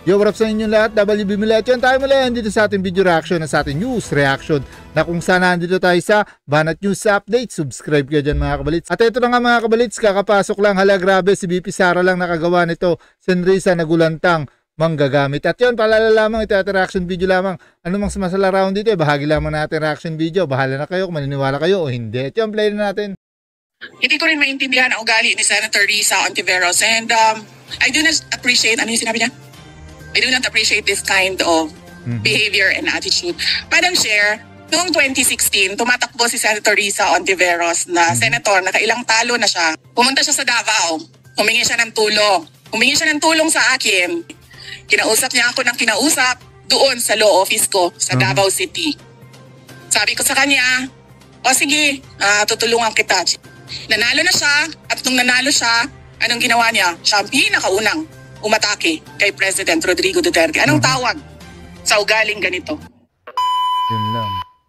Yo, what's up sa inyo lahat? WB Milet. Yan tayo mula yan dito sa ating video reaction na sa ating news reaction na kung saan nandito tayo sa Banat News Update. Subscribe kayo dyan mga kabalits. At ito na nga mga kabalits, kakapasok lang. Hala, grabe, si BP Sara lang nakagawa nito. Senrisa nagulantang manggagamit. At yun, paalala lamang, ito at reaction video lamang. Ano mang sumasala round dito, bahagi lamang natin reaction video. Bahala na kayo kung maniniwala kayo o hindi. At yun, play na natin. Hindi ko rin maintindihan ang ugali ni Senator Risa Ontiveros, and I do not appreciate, ano yung sinabi niya? I do not appreciate this kind of behavior and attitude. Madam Chair, noong 2016, tumatakbo si Senator Risa Ontiveros na senator, nakailang talo na siya. Pumunta siya sa Davao, humingi siya ng tulong. Humingi siya ng tulong sa akin. Kinausap niya ako ng kinausap doon sa law office ko sa Davao City. Sabi ko sa kanya, o sige, tutulungan kita. Nanalo na siya, at nung nanalo siya, anong ginawa niya? Siya ang pinakaunang umatake kay President Rodrigo Duterte. Anong tawag sa ugaling ganito? Yun lang.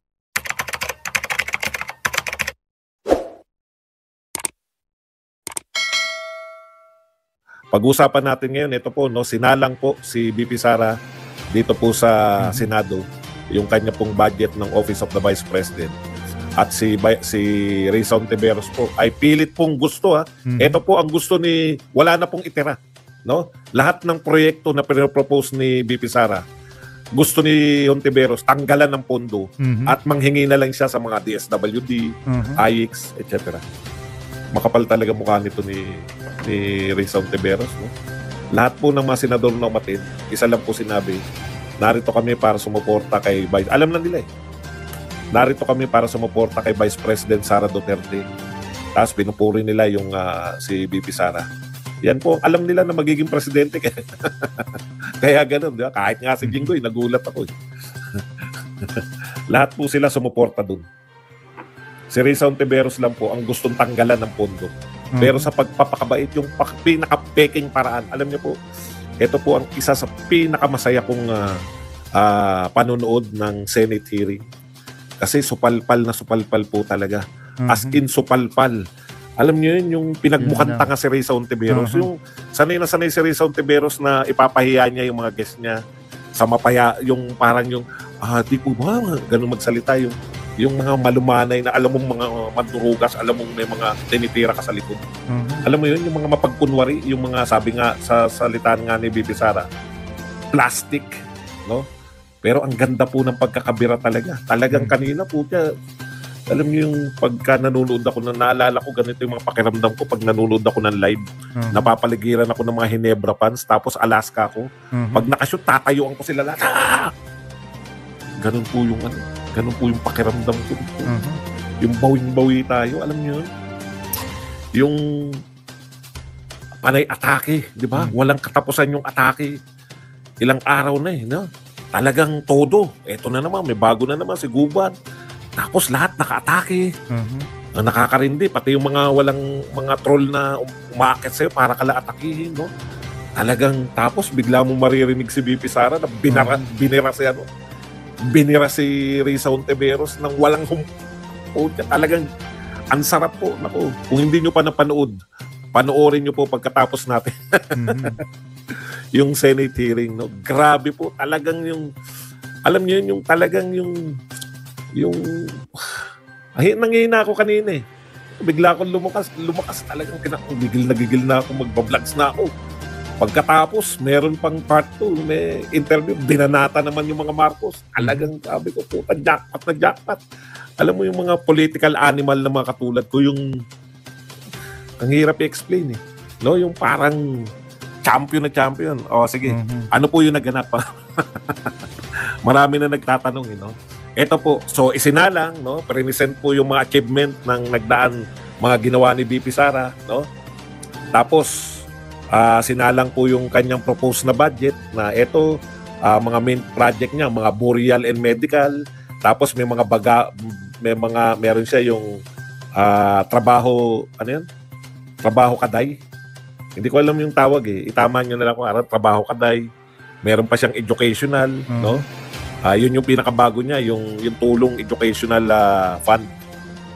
Pag-usapan natin ngayon, ito po, no, sinalang po si BP Sara dito po sa Senado yung kanya pong budget ng Office of the Vice President. At si Risa Ontiveros po ay pilit pong gusto. Ito po ang gusto ni, wala na pong itira. No? Lahat ng proyekto na pinopropose ni BP Sara, gusto ni Ontiveros tanggalan ng pondo at manghingi na lang siya sa mga DSWD, IX, etc. Makapal talaga mukha nito ni Risa Ontiveros. No? Lahat po ng mga senador na umatin, isa lang po sinabi, narito kami para sumuporta kay Vice. Alam na nila eh. Narito kami para sumuporta kay Vice President Sara Duterte. Tapos pinupuri nila yung si BP Sara. Yan po, alam nila na magiging presidente. Kaya ganun, di ba? Kahit nga si Jinggoy, nagulat ako. Lahat po sila sumuporta dun. Si Risa Ontiveros lang po ang gustong tanggalan ng pondo. Pero sa pagpapakabait, yung pinaka-peking paraan, alam niyo po, ito po ang isa sa pinakamasaya kong panonood ng Senate hearing. Kasi supalpal na supalpal po talaga. As in supalpal. Alam niyo yun, yung pinagmukhang tanga si Risa Ontiveros. Yung sanay na sanay si Risa Ontiveros na ipapahiya niya yung mga guest niya sa mapaya, yung parang yung, di po ba, ganun magsalita, yung mga malumanay na alam mong mga mandurugas, alam mong may mga tinitira ka sa likod. Alam mo yun, yung mga mapagkunwari, yung mga sabi nga sa salitaan nga ni BP Sara, plastic, no? Pero ang ganda po ng pagkakabira talaga. Talagang kanina po siya, alam niyo yung pagka nanonood ako, naalala ko ganito yung mga pakiramdam ko pag nanonood ako ng live. Napapaligiran ako ng mga Hinebra fans, tapos Alaska ko. Pag nakashoot, tatayuan ko sila lahat. Ganun po yung ganun po yung pakiramdam ko. Yung bawing-bawi tayo, alam niyo yun? Yung panay atake, di ba? Walang katapusan yung atake. Ilang araw na eh, no? Talagang todo. Eto na naman, may bago na naman si Guban. Tapos lahat naka-atake. Ang nakakarindi, pati yung mga walang mga troll na umaakit sa'yo para kala atakihin, no? Talagang tapos bigla mo maririnig si BP Sara na binira si Risa Ontiveros ng walang talagang ang sarap po. Naku, kung hindi nyo pa napanood, panoorin nyo po pagkatapos natin. Yung Senate hearing, no? Grabe po, talagang yung, alam niyo yun, yung talagang yung nangihina ako kanina eh. Bigla akong lumakas talagang gigil na ako, magbablogs na ako. Pagkatapos, meron pang part 2, may interview, binanata naman yung mga Marcos. Talagang sabi ko, puta, jackpot na jackpot. Alam mo yung mga political animal na mga katulad ko, yung ang hirap i-explain eh. No, yung parang champion na champion. O sige, ano po yung naganap pa? Marami na nagtatanong, no? Ito po, so isinalang, no? Present po yung mga achievement ng nagdaan mga ginawa ni BP Sara, no? Tapos sinalang po yung kanyang proposed na budget na ito, mga main project niya, mga burial and medical. Tapos may mga meron siya yung trabaho, ano yun? Trabaho kaday. Hindi ko alam yung tawag eh. Itama nyo na lang kung trabaho kaday. Meron pa siyang educational, no? Yun yung pinakabago niya, yung tulong educational fund.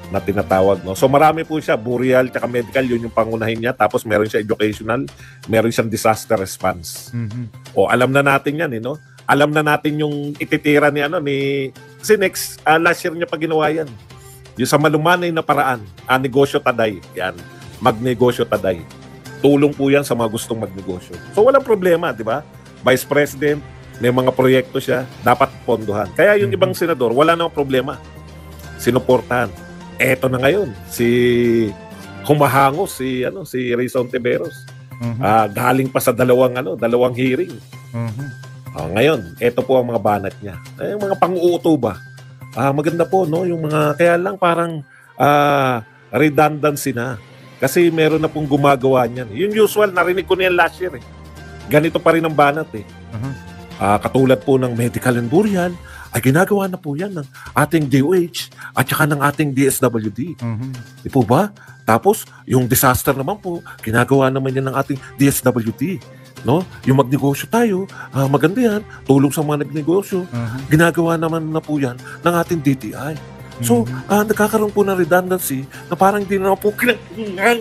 na tinatawag, no? So marami po siya, burial tsaka medical, yun yung pangunahin niya. Tapos meron siya educational, meron siyang disaster response. O alam na natin yan, no? Alam na natin yung ititira ni kasi last year niya pa ginawa yan. Yung sa malumanay na paraan, negosyo taday. Yan, magnegosyo taday. Tulong po yan sa mga gustong magnegosyo. So walang problema, di ba? Vice President, may mga proyekto siya, dapat pondohan. Kaya yung ibang senador, wala nang problema. Sinuportahan. Eto na ngayon, humahangos si Risa Ontiveros. Galing pa sa dalawang hearing. Ngayon, eto po ang mga banat niya. Yung mga pang-uuto ba? Maganda po, no? Yung mga, kaya lang parang redundancy na. Kasi meron na pong gumagawa niyan. Yung usual, narinig ko niyan last year. Ganito pa rin ang banat. Katulad po ng medical and burial, ay ginagawa na po yan ng ating DOH at saka ng ating DSWD. Di po ba? Tapos, yung disaster naman po, ginagawa naman yan ng ating DSWD. No? Yung magnegosyo tayo, maganda yan, tulong sa mga nagnegosyo. Ginagawa naman na po yan ng ating DTI. So, nagkakaroon po ng redundancy na parang hindi na po kinakailangan.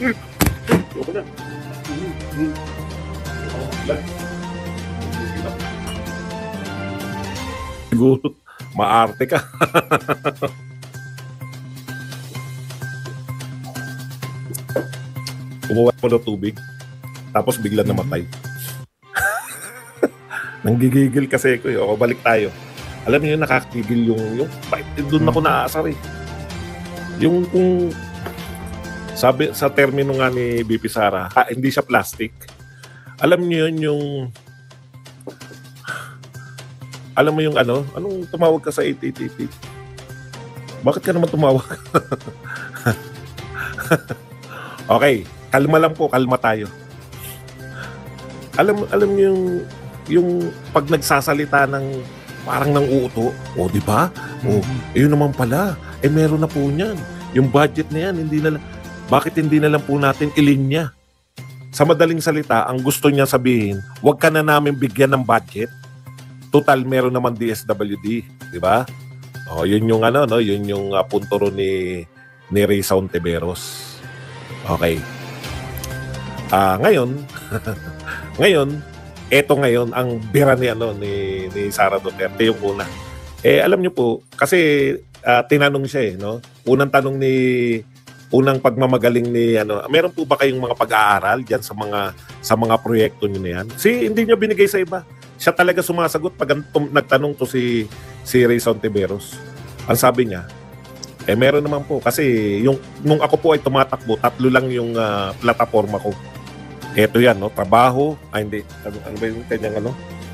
Siguro, maarte ka. Kumuha ko ng tubig, tapos bigla namatay. Nanggigigil kasi ko. O, balik tayo. Alam niyo, nakakigil yung doon ako naaasar eh. Yung kung sabi sa termino nga ni BP Sara, hindi siya plastic. Alam niyo yun, alam mo yung anong tumawag ka sa 888? Bakit ka naman tumawag? Okay, kalma lang po, kalma tayo. Alam niyo yung pag nagsasalita ng parang nang uuto, di ba? Yun naman pala, meron na po niyan. Yung budget na yan, bakit hindi na lang po natin ilinya? Sa madaling salita, ang gusto niya sabihin, wag ka na namin bigyan ng budget. Total, meron naman DSWD, di ba? Yun yung yun yung punto ro ni Risa Ontiveros. Okay. Ngayon, eto ngayon ang bira ni Sara Duterte yung una. Alam niyo po, kasi tinanong siya no? Unang pagmamagaling ni meron po ba kayong mga pag-aaral diyan sa mga proyekto niyo na yan? Hindi niyo binigay sa iba. Siya talaga sumasagot pag nagtanong to si Risa Ontiveros. Ang sabi niya, meron naman po kasi nung ako po ay tumatakbo, 3 lang yung plataforma ko. Ito yan, no? Trabaho, hindi, ano ba yung kanyang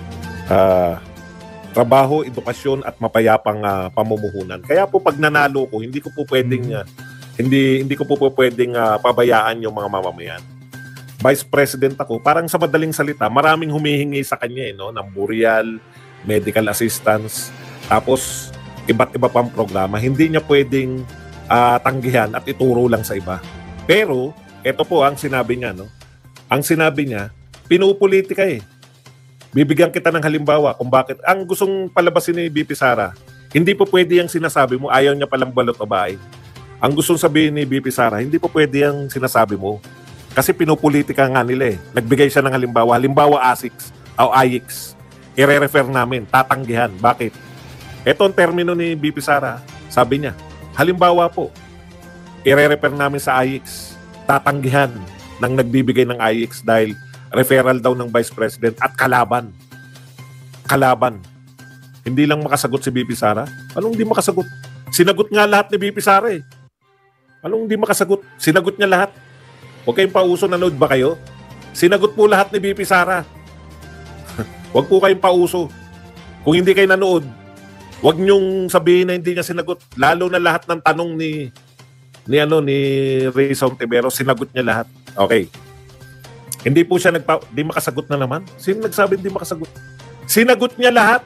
trabaho, edukasyon at mapayapang pamumuhunan. Kaya po pag nanalo ko, hindi ko po pwedeng pabayaan yung mga mamamayan. Vice President ako, parang sa madaling salita, maraming humihingi sa kanya ng burial, medical assistance, tapos iba't iba pang programa. Hindi niya pwedeng tanggihan at ituro lang sa iba. Pero, ito po ang sinabi niya, no? Ang sinabi niya, pinupolitika Bibigyan kita ng halimbawa kung bakit. Ang gustong palabasin ni BP Sara, hindi po pwede yung sinasabi mo, ayaw niya palang balot o bahay. Ang gustong sabihin ni BP Sara, hindi po pwede yung sinasabi mo. Kasi pinupolitika nga nila Nagbigay siya ng halimbawa. Halimbawa ASICS o AIX. I-refer namin, tatanggihan. Bakit? Ito ang termino ni BP Sara. Sabi niya, halimbawa po, i-refer namin sa AIX. Tatanggihan ng nagbibigay ng AIX dahil referral daw ng Vice President at kalaban. Kalaban. Hindi lang makasagot si BP Sara. Anong hindi makasagot? Sinagot nga lahat ni BP Sara Anong hindi makasagot? Sinagot niya lahat. Huwag kayong pauso, nanood ba kayo? Sinagot po lahat ni BP Sara. Huwag po kayong pauso. Kung hindi kayo nanood, huwag niyong sabihin na hindi niya sinagot. Lalo na lahat ng tanong ni Risa Ontiveros, sinagot niya lahat. Okay. Hindi po siya di makasagot na naman. Sino nagsabi hindi makasagot? Sinagot niya lahat.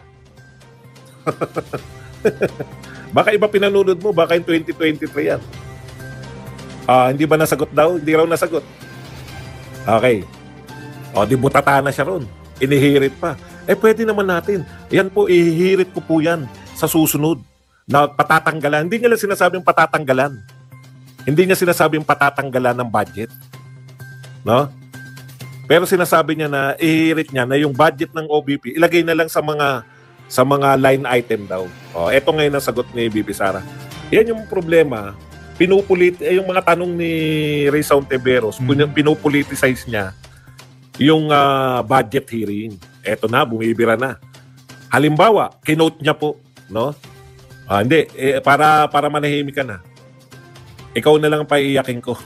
Baka iba pinanood mo, baka in 2023 yan. Hindi ba nasagot daw? Hindi raw nasagot. Okay. Di butata na siya ron. Inihirit pa. Pwede naman natin. Yan po, ihihirit ko po yan sa susunod. na patatanggalan. Hindi niya lang sinasabing patatanggalan. Hindi niya sinasabing patatanggalan ng budget. No? Pero sinasabi niya na ihirit niya na yung budget ng OBP, ilagay na lang sa mga line item daw. Ito ngayon ang sagot ni BP Sara. Yan yung problema. Yung mga tanong ni Risa Ontiveros, pinupoliticize niya yung budget hearing. Eto na, bumibira na. Halimbawa, kinote niya po, no? Hindi, para manahimik ka na. Ikaw na lang ang paiiyakin ko.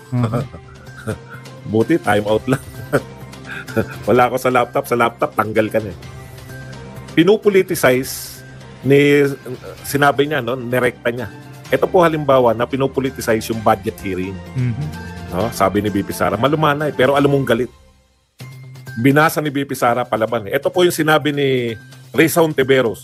Buti, time out lang. Wala ako sa laptop, tanggal ka na. Pinupoliticize sinabi niya, no, nirekta niya. Ito po halimbawa na pinupoliticize yung budget hearing. No, sabi ni BP Sara, malumanay, pero alam mong galit. Binasa ni BP Sara palaban. Ito po yung sinabi ni Risa Ontiveros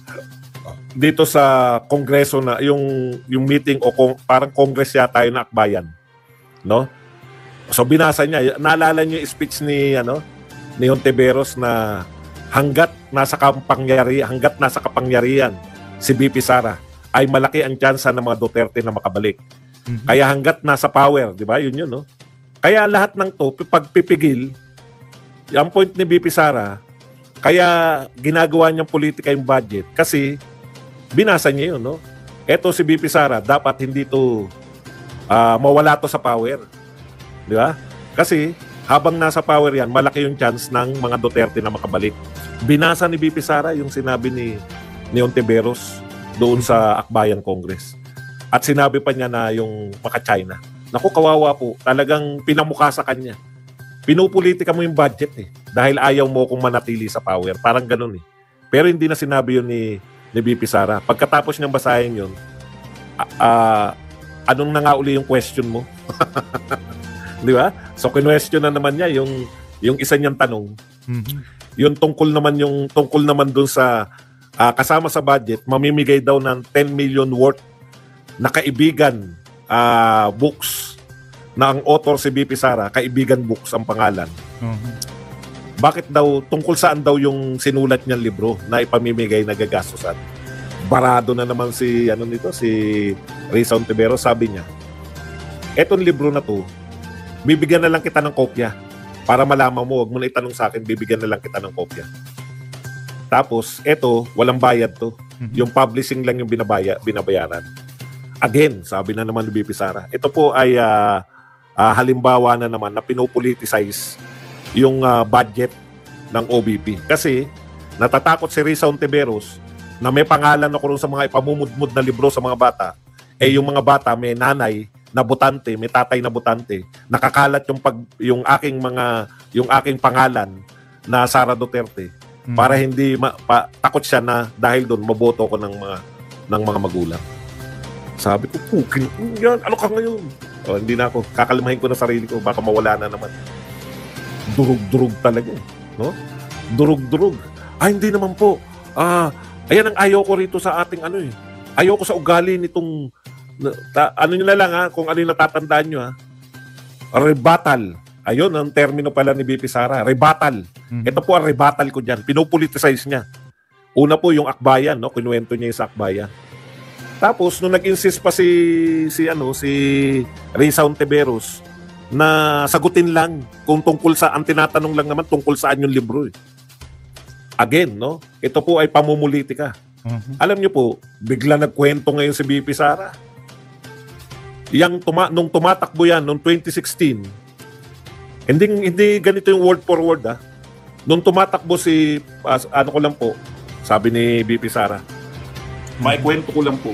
dito sa kongreso na yung meeting o parang congress yata yung akbayan, no? So binasa niya, naalala niyo yung speech ni Ontiveros na hanggat nasa kapangyarihan si BP Sara ay malaki ang tsansa ng mga Duterte na makabalik. Kaya hanggat nasa power, di ba? Yun, no? Kaya lahat ng to pagpipigil, ang point ni BP Sara, kaya ginagawa niyang politika yung budget kasi binasa niya yun, no? Eto si BP Sara, dapat hindi to mawala to sa power. Di ba? Kasi habang nasa power yan, malaki yung chance ng mga Duterte na makabalik. Binasa ni BP Sara yung sinabi ni Ontiveros doon sa Akbayan Congress. At sinabi pa niya na yung maka-China. Naku, kawawa po. Talagang pinamukha sa kanya. Pinupolitika mo yung budget dahil ayaw mo kung manatili sa power. Parang ganun eh. Pero hindi na sinabi yun ni BP Sara. Pagkatapos niyang basahin yun, anong na nga uli yung question mo? Di ba? So, kinwestiyon na naman niya yung isa niyang tanong. Yung tungkol naman dun sa kasama sa budget, mamimigay daw ng 10 million worth na kaibigan books na ang author si BP Sara, Kaibigan Books ang pangalan. Bakit daw, tungkol saan daw yung sinulat niyang libro na ipamimigay na gagastusan? Barado na naman si Risa Ontiveros, sabi niya, etong libro na to, bibigyan na lang kita ng kopya para malaman mo, wag mo na itanong sa akin, bibigyan na lang kita ng kopya. Tapos, eto, walang bayad to. Yung publishing lang yung binabayaran. Again, sabi na naman ni BP Sara, ito po ay halimbawa na naman na pinopoliticize yung budget ng OBP. Kasi, natatakot si Risa Ontiveros na may pangalan ako rin sa mga ipamumudmud na libro sa mga bata. Yung mga bata may nanay na butante, may tatay na butante, nakakalat yung aking pangalan na Sara Duterte para hindi takot siya na dahil doon maboto ko ng mga magulang. Sabi ko, pukin, yan, ano ka ngayon? Hindi na ako, kakalmahin ko na sarili ko, baka mawala na naman. Durug-durug talaga, no? Durug-durug. Hindi naman po. Ayan ang ayaw ko rito sa ating ayaw ko sa ugali nitong nyo na lang kung ano yung natatandaan nyo rebuttal. Ayun, ang termino pala ni BP Sara, rebuttal. Ito po ang rebuttal ko dyan. Pinopoliticize niya. Una po yung Akbayan, no? Kinuwento niya yung sa Akbayan. Tapos, nung nag-insist pa si Risa Ontiveros na sagutin lang kung tungkol sa, ang tinatanong lang naman tungkol saan yung libro. Again, no? Ito po ay pamumulitika. Alam niyo po, bigla nagkwento ngayon si BP Sara. Nung tumatakbo yan, noong 2016, hindi ganito yung word for word, Nung tumatakbo ko lang po, sabi ni BP Sara, may kwento ko lang po.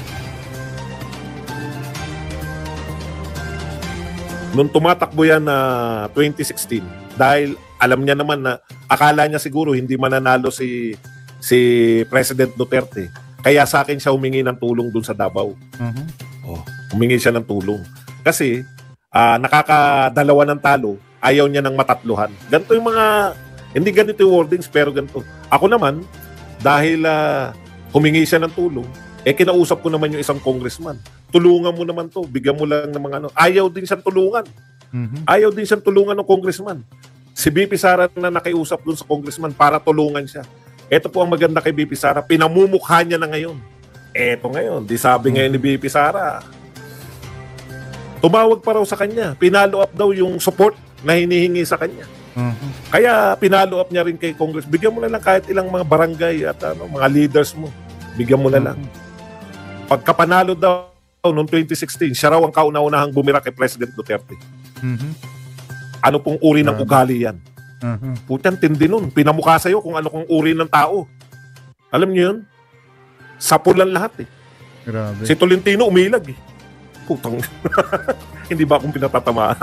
Nung tumatakbo yan na 2016, dahil alam niya naman na, akala niya siguro hindi mananalo si President Duterte. Kaya sa akin siya humingi ng tulong dun sa Davao. Humingi siya ng tulong. Kasi, nakakadalawa ng talo, ayaw niya ng matatluhan. Ganito yung hindi ganito yung wordings, pero ganito. Ako naman, dahil humingi siya ng tulong, kinausap ko naman yung isang congressman. Tulungan mo naman to, bigyan mo lang ng mga Ayaw din siyang tulungan. Ayaw din siyang tulungan ng congressman. Si BP Sara na nakiusap dun sa congressman para tulungan siya. Ito po ang maganda kay BP Sara, pinamumukha niya na ngayon. Eto ngayon, di sabi ngayon ni BP Sara, tumawag pa raw sa kanya. Pinalo up daw yung support na hinihingi sa kanya. Kaya pinalo up niya rin kay Congress. Bigyan mo na lang kahit ilang mga barangay at mga leaders mo. Bigyan mo na lang. Pagkapanalo daw noong 2016, siya raw ang kauna-unahang bumira kay President Duterte. Ano pong uri ng ugali yan? Putyan, tindi nun. Pinamukha sa'yo kung ano kung uri ng tao. Alam niyo yun? Sapulan lahat eh. Grabe. Si Tolentino umilag eh. Putang. Hindi ba akong pinatatamaan?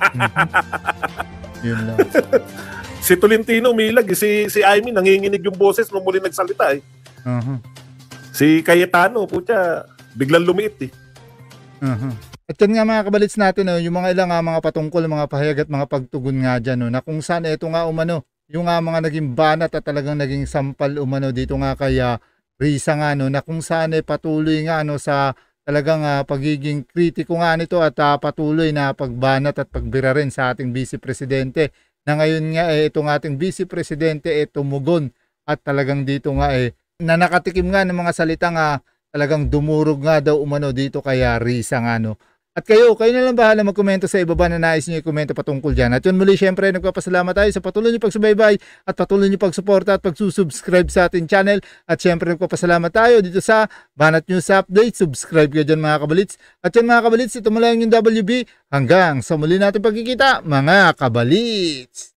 Yun lang. Si Tolentino umilag eh. Si Aimee nanginginig yung boses nung muli nagsalita eh. Si Cayetano, putya, biglang lumiit eh. At yan nga mga kabalits natin, no, yung mga ilang mga patungkol, mga pahayag at mga pagtugon nga dyan, no, na kung saan ito nga umano, yung mga naging banat at talagang naging sampal umano dito nga kay Risa nga, no, na kung saan patuloy nga sa talagang pagiging kritiko nga nito at patuloy na pagbanat at pagbira rin sa ating Vice Presidente, na ngayon nga itong ating Vice Presidente tumugon at talagang dito nga na nakatikim nga ng mga salitang talagang dumurog nga daw umano dito kay Risa nga, no. At kayo na lang bahala magkomento sa ibaba na nais nyo i-komento patungkol dyan. At yun muli, syempre, nagpapasalamat tayo sa patuloy nyo pagsubaybay at patuloy nyo pagsuporta at pagsusubscribe sa ating channel. At syempre, nagpapasalamat tayo dito sa Banat News Update. Subscribe kayo dyan mga kabalits. At yan mga kabalits, ito mula yung WB. Hanggang sa muli natin pagkikita, mga kabalits.